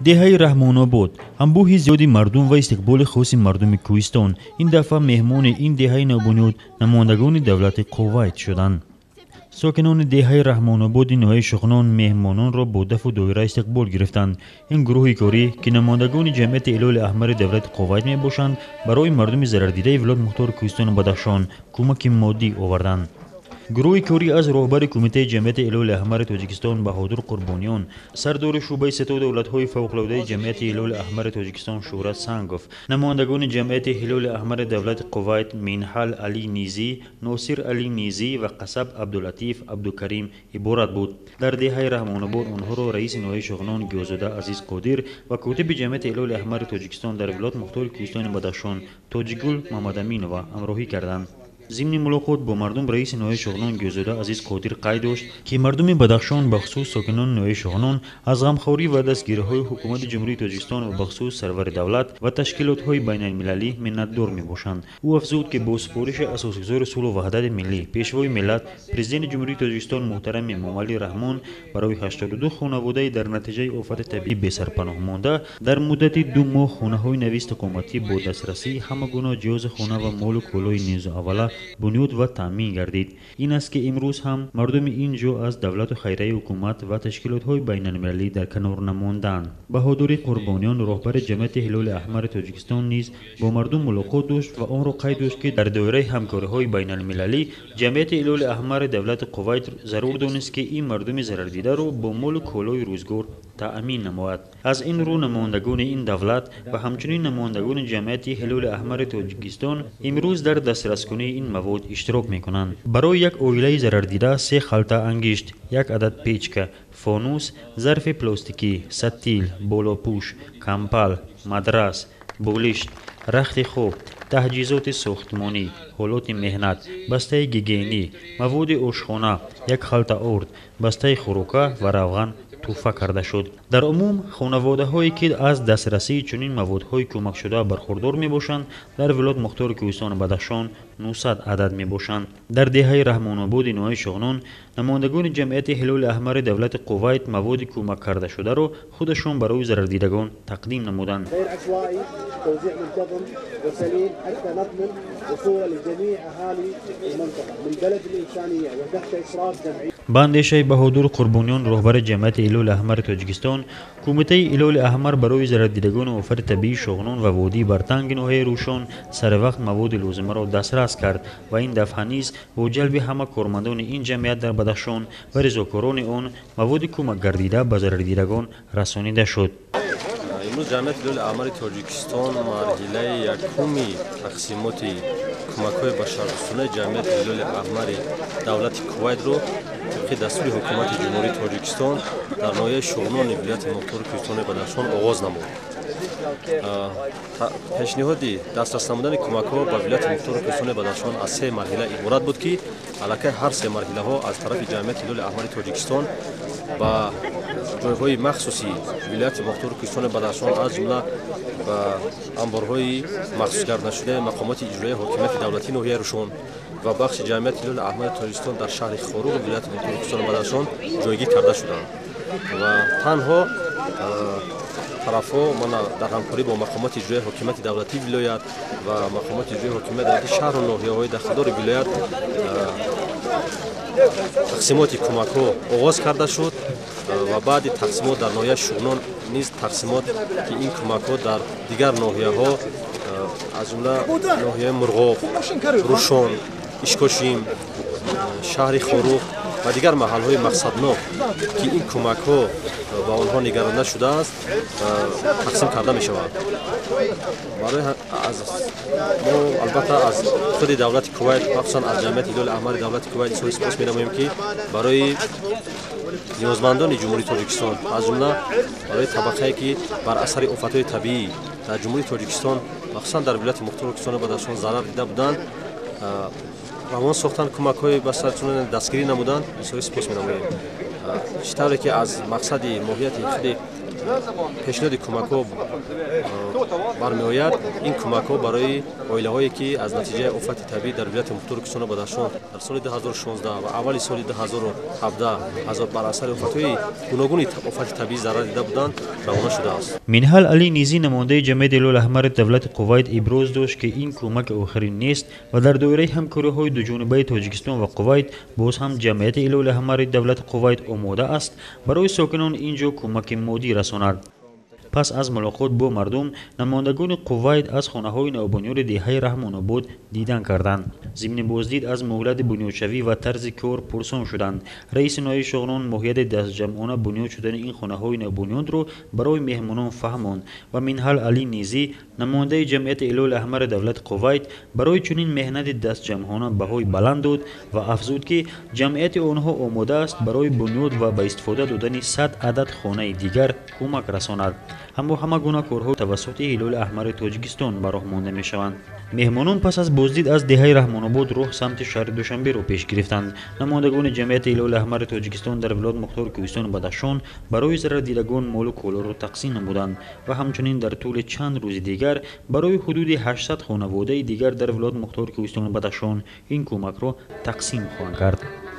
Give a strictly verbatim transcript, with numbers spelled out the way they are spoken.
деҳаи раҳмонобод анбӯҳи зиёди мардум ва истиқболи хоси мардуми кӯҳистон ин дафъа меҳмони ин деҳаи нобунёд намондагони давлати Кувайт шуданд. сокинони деҳаи раҳмонободи ноҳияи Шуғнон меҳмононро бо дафу доира истиқбол гирифтанд. Ин гурӯҳи корӣ ки намондагони ҷамъияти Ҳилоли Аҳмари давлати Кувайт мебошанд, барои мардуми зарардидаи Вилояти Мухтори Кӯҳистони Бадахшон кӯмаки моддӣ оварданд. гурӯҳи корӣ аз роҳбари кумитаи ҷамъияти Ҳилоли Аҳмари Тоҷикистон Баҳодур Қурбониён, сардори шӯъбаи сето давлатҳои фавқулоддаи ҷамъияти Ҳилоли Аҳмари Тоҷикистон Шӯҳрат Сангов, намояндагони ҷамъияти Ҳилоли Аҳмари давлати Кувайт Минҳал Али Низӣ, Носир Али Низӣ ва Қасаб Абдулатиф Абдукарим иборат буд. Дар деҳаи Раҳмонобод онҳоро раиси ноҳияи Шуғнон Гиёзода Азиз Қодир ва котиби ҷамъияти Ҳилоли Аҳмари Тоҷикистон дар Вилояти Мухтори Кӯҳистони Бадахшон Тоҷигул Мамадаминова ҳамроҳӣ карданд. зимни мулоқот бо мардум раиси ноҳияи Шуғнон Гиёзода Азиз Қодир қайд дошт, ки мардуми Бадахшон бахусус сокинони ноҳияи Шуғнон аз ғамхорӣ ва дастгириҳои ҳукумати Ҷумҳурии Тоҷикистон ва бахусус сарвари давлат ва ташкилотҳои байналмилалӣ миннатдор мебошанд. Ӯ афзуд, ки бо супориши асосгузори сулҳу ваҳдати миллӣ, пешвои миллат, президенти Ҷумҳурии Тоҷикистон муҳтарами Эмомалӣ Раҳмон барои ҳаштоду ду хонаводаи дар натиҷаи офати табиӣ бесарпаноҳ монда дар муддати ду моҳ хонаҳои нави истиқоматӣ бо дастрасии ҳама гуна ҷиҳози хона ва молу колои низу аввала бунёд ва таъмин гардид. Ин аст ки имрӯз ҳам мардуми ин ҷо аз давлату хайрияи ҳукумат ва ташкилотҳои байналмилалӣ дар канор намонданд. Баҳодури Қурбониён, роҳбари ҷамъияти Ҳилоли Аҳмари Тоҷикистон низ бо мардум мулоқот дошт ва онро қайд дошт, ки дар доираи ҳамкориҳои байналмилалӣ ҷамъияти Ҳилоли Аҳмари давлати Кувайт зарур донист, ки ин мардуми зарардидаро бо молу колои рӯзгор таъмин намояд. Аз ин рӯ намояндагони ин давлат ва ҳамчунин намояндагони ҷамъияти Ҳилоли Аҳмари Тоҷикистон имрӯз дар дастраскунии ин мавод иштирок мекунанд. Барои як оилаи зарардида се халта ангишт, як адад печка, фонус, зарфи пластикӣ, сатил, болопӯш, кампал, мадрас, болишт, рахти хоб, таҳҷизоти сохтмонӣ, ҳолоти меҳнат, бастаи гигиенӣ, маводи ошхона, як халта орд, бастаи хӯрока ва равған тӯҳфа карда шуд. Дар умум хонаводаҳое ки аз дастрасии чунин маводҳои кӯмакшуда бархурдор мебошанд, дар Вилояти Мухтори Кӯҳистони Бадахшон нӯҳсад адад мебошанд. Дар деҳаи Раҳмонободи ноҳияи Шуғнон намояндагони ҷамъияти Ҳилоли Аҳмари давлати Кувайт маводи кӯмаккардашударо худашон барои зарардидагон тақдим намуданд. ба андешаи Баҳодур Қурбониён, роҳбари ҷамъияти Ҳилоли Аҳмари Тоҷикистон, кумитаи Ҳилоли Аҳмар барои зарардидагони офати табиии Шуғнон ва водии бартанги ноҳияи Рӯшон саравақт маводи лозимаро дастрас кард ва ин дафъа низ бо ҷалби ҳама кормандони ин ҷамъият дар Бадахшон ва ризокорони он маводи кӯмакгардида ба зарардидагон расонида шуд. имрӯз ҷамъияти Ҳилоли Аҳмари Тоҷикистон марҳилаи якуми тақсимоти кӯмакҳои башардӯстонаи ҷамъияти Ҳилоли Аҳмари давлати Кувайтро табқи дастури ҳукумати Ҷумҳурии Тоҷикистон дар ноҳияи Шуғнони вилояти Мухтори Кӯҳистони Бадахшон оғоз намуд. пешниҳоди дастрас намудани кӯмакҳо ба вилояти Мухтори Кӯҳистони Бадахшон аз се марҳила иборат буд, ки аллакай ҳар се марҳилаҳо аз тарафи ҷамъияти Ҳилоли Аҳмари Тоҷикистон ба ҷойҳои махсуси вилояти Мухтори Кӯҳистони Бадахшон аз ҷумла ба амборҳои махсус гарданашудаи мақомоти иҷроии ҳокимияти давлатии ноҳияи Рӯшон ва бахши ҷамъияти Ҳилоли Аҳмари Тоҷикистон дар шаҳри Хоруғ вилояти Мухтори Кӯҳистони Бадахшон ҷойгир карда шуданд ва танҳо тарафҳо мана дар ҳамкорӣ бо мақомоти иҷроии ҳокимияти давлатии вилоят ва мақомоти иҷроии ҳокимияти давлатии шаҳру ноҳияҳои дахтидори вилоят тақсимоти кӯмакҳо оғоз карда шуд ва баъди тақсимот дар ноҳияи Шуғнон низ тақсимот, ки ин кӯмакҳо дар дигар ноҳияҳо аз ҷумла ноҳияи Мурғоб, Рӯшон, Ишкошим, шаҳри Хоруғ ва дигар маҳалҳои мақсаднок, ки ин кӯмакҳо ба онҳо нигаронда шудааст, тақсим карда мешавад. барои мо албатта аз худи давлати Кувайт, махсусан аз ҷамъияти Ҳилоли Аҳмари давлати Кувайт изҳори сипос менамоем, ки барои ниёзмандони Ҷумҳурии Тоҷикистон, аз ҷумла барои табақае ки бар асари офатҳои табиӣ дар Ҷумҳурии Тоҷикистон, махсусан дар вилояти Мухтори Кӯҳистони Бадахшон зарар дида буданд, равон сохтан кӯмакҳои ба сарчунон дастгирӣ намуданд, изҳори сипос менамоем. чӣ тавре ки аз мақсади моҳияти худи пешниҳоди кӯмакҳо бармеояд, ин кӯмакҳо барои оилаҳое ки аз натиҷаи офати табиӣ дар вилояти мухтори Кӯҳистон Бадахшон дар соли ду ҳазору шонздаҳ ва аввали соли ду ҳазору ҳабдаҳ бар асари офатҳои гуногуни офати табиӣ зарар дида буданд, равона шудааст. Минҳал Алӣ Низӣ намояндаи ҷамъияти Ҳилоли Аҳмари давлати Кувайт иброз дошт, ки ин кӯмаки охирин нест ва дар доираи ҳамкориҳои дуҷонибаи Тоҷикистон ва Кувайт боз ҳам ҷамъияти Ҳилоли Аҳмари давлати Кувайт омода аст барои сокинони ин ҷо кӯмаки моддӣ расонад. Пас аз мулоқот бо мардум, намояндагони Кувайт аз хонаҳои навбунёди деҳаи Раҳмонобод дидан карданд. Зимни боздид аз муҳлати бунёдшавӣ ва тарзи кор пурсон шуданд. Раиси ноаи Шоғрон моҳияти дастҷамъона бунёд шудани ин хонаҳои навбунёдро барои меҳмонон фаҳмонд ва Минҳал Алӣ Низӣ, намояндаи ҷамъияти Ҳилоли Аҳмари давлати Кувайт, барои чунин меҳнати дастҷамъона баҳои баланд дод ва афзуд, ки ҷамъияти онҳо омода аст барои бунёд ва ба истифода додани сад адад хонаи дигар кӯмак расонад. Ҳамбо ҳама гуна корҳо тавассути Ҳилоли Аҳмари Тоҷикистон ба роҳ монда мешаванд. Меҳмонон пас аз боздид аз деҳаи Раҳмонобод роҳ самти шаҳри Душанберо пеш гирифтанд. Намояндагони ҷамъияти Ҳилоли Аҳмари Тоҷикистон дар вилояти мухтори Кӯҳистони Бадахшон барои зарардидагон молу колоро тақсим намуданд ва ҳамчунин дар тӯли чанд рӯзи дигар барои ҳудуди ҳаштсад хонаводаи дигар дар вилояти мухтори Кӯҳистони Бадахшон ин кӯмакро тақсим хоҳанд кард.